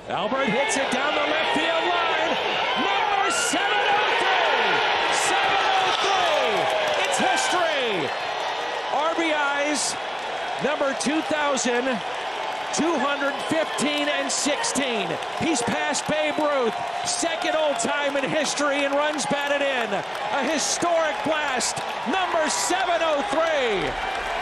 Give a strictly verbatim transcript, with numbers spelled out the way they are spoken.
Albert hits it down the left field line. Number seven oh three. seven oh three. It's history. R B Is number two thousand two hundred fifteen and sixteen. He's passed Babe Ruth, second all-time in history in runs batted in. A historic blast, number seven oh three.